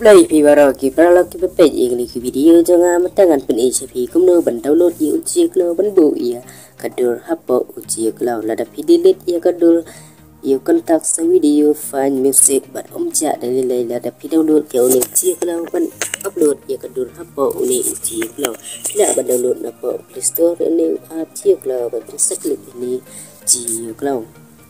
Play Pivaro Kipara Kipapet Igli video jangan matangan pen HP kumno ban download i uji klo ban bu ia kadur hapo uji klo lada delete ia kadur ia kontak sa video find music bat omja dalilai lada download ke uni uji klo ban upload ia kadur hapo uni uji klo la ban download na po Play Store ni app uji klo ban saklik ini uji klo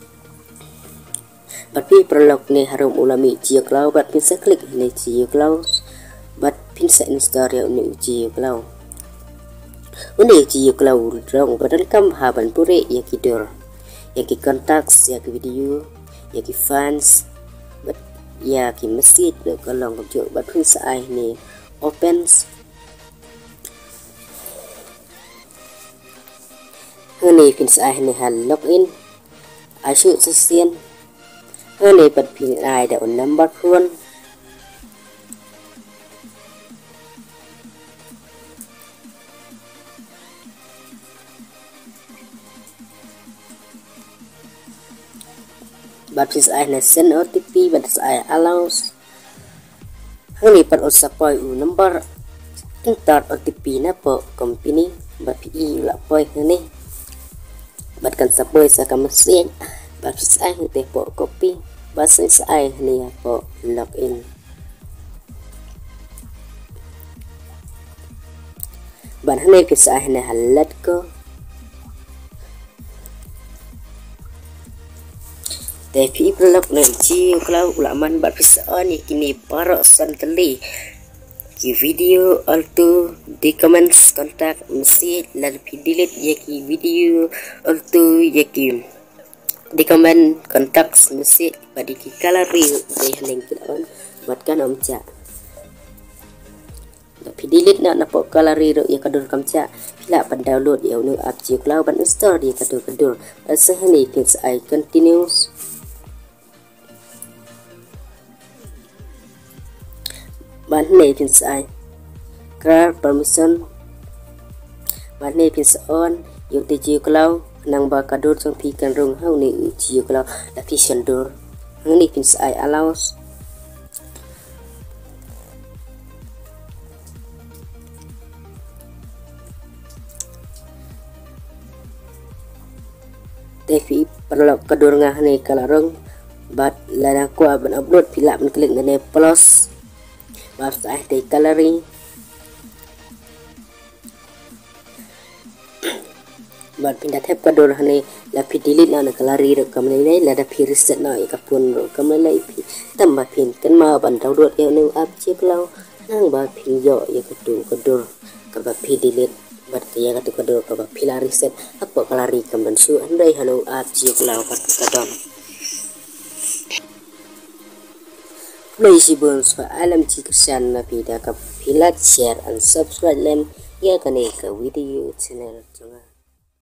But prolog ni harum ulami uji klau but pinsa klik ni uji klau but pinsa install ya ni uji klau uni uji klau rong badan kam haban pure ya kidur ya ki contacts ya ki video ya ki fans but ya ki masjid lo kalong kau but pinsa ai ni opens ni pinsa ai ni hal login I should sustain Ini bật pin ai đã number one bật pin ai là send OTP bật ai allows ini bật support number enter OTP na po company bật pi là poi ini bật cần support sa kamasian bật pin ai để po copy Bahasa saya ni apa login. Bahan ni kisah ni halat ko. Tapi pelak ni cium kalau ulaman berpisah ni kini para santali. Ki video altu di comments kontak message lalu delete ya ki video altu ya ki di komen kontak message pada ki kalari deh link on buatkan omca tapi delete nak napok kalari ro ya kadur kamca pila pan download ya unu app cloud ban install di kadur sehani things I continues ban ne things I grant permission ban ne things on you di cloud nang ba kadur trong pi kan rong hau ni uji kala la pi shandur ngani pin sai allows tapi perlu kadur ngah ni kala rong bat la ko ban upload pila ban klik ne plus ba sai te coloring But pindah tab kadur hani la pi delete na kalari ro kamne nei la da pi reset na ka pun ro kamne lai pi tambah pin kan ma ban download ya nu app cloud nang ba pin yo ya kadur ka ba pi delete bat ya kadur ka ba pi la reset apa kalari kamban su andai hanu app cloud pat kadon Please bonus fa alam ciksan na pi da ka pilat share and subscribe lem ya kane ka video channel